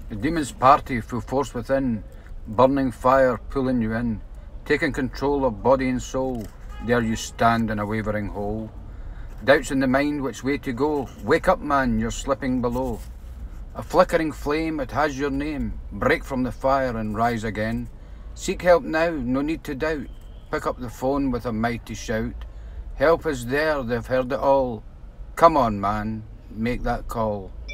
The demon's party, full force within, burning fire pulling you in, taking control of body and soul. There you stand in a wavering hole. Doubts in the mind which way to go. Wake up, man, you're slipping below. A flickering flame, it has your name. Break from the fire and rise again. Seek help now, no need to doubt. Pick up the phone with a mighty shout. Help is there, they've heard it all. Come on, man, make that call.